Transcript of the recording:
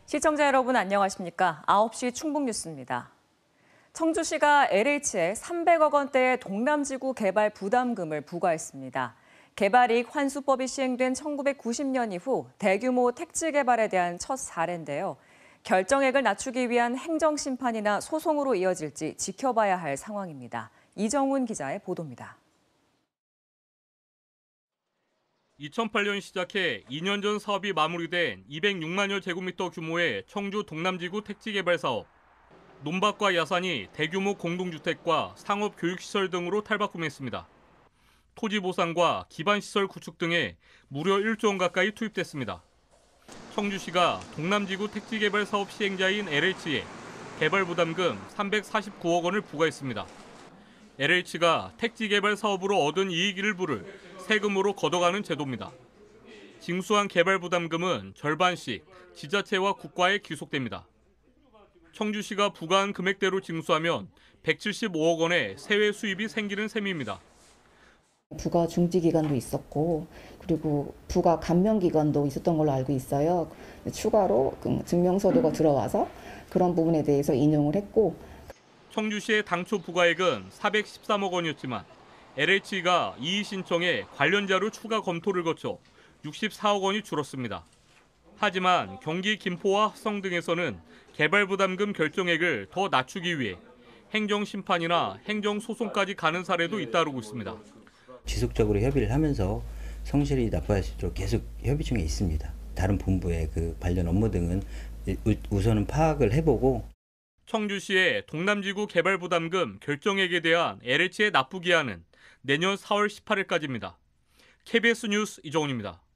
시청자 여러분 안녕하십니까? 9시 충북뉴스입니다. 청주시가 LH에 300억 원대의 동남지구 개발 부담금을 부과했습니다. 개발이익 환수법이 시행된 1990년 이후 대규모 택지 개발에 대한 첫 사례인데요. 결정액을 낮추기 위한 행정심판이나 소송으로 이어질지 지켜봐야 할 상황입니다. 이정훈 기자의 보도입니다. 2008년 시작해 2년 전 사업이 마무리된 206만여 제곱미터 규모의 청주 동남지구 택지 개발 사업. 논밭과 야산이 대규모 공동주택과 상업 교육시설 등으로 탈바꿈했습니다. 토지 보상과 기반시설 구축 등에 무려 1조 원 가까이 투입됐습니다. 청주시가 동남지구 택지 개발 사업 시행자인 LH에 개발 부담금 349억 원을 부과했습니다. LH가 택지 개발 사업으로 얻은 이익 일부를 세금으로 걷어가는 제도입니다. 징수한 개발 부담금은 절반씩 지자체와 국가에 귀속됩니다. 청주시가 부과한 금액대로 징수하면 175억 원의 세외 수입이 생기는 셈입니다. 부가 중지 기간도 있었고 그리고 부가 감면 기간도 있었던 걸로 알고 있어요. 추가로 증명서류가 들어와서 그런 부분에 대해서 인용을 했고 청주시의 당초 부과액은 413억 원이었지만 LH가 이의 신청에 관련 자료 추가 검토를 거쳐 64억 원이 줄었습니다. 하지만 경기 김포와 합성 등에서는 개발 부담금 결정액을 더 낮추기 위해 행정심판이나 행정소송까지 가는 사례도 잇따르고 있습니다. 지속적으로 협의를 하면서 성실히 납부할 수 있도록 계속 협의 중에 있습니다. 다른 본부의 관련 업무 등은 우선은 파악을 해보고 청주시의 동남지구 개발 부담금 결정액에 대한 LH의 납부 기한은 내년 4월 18일까지입니다. KBS 뉴스 이정훈입니다.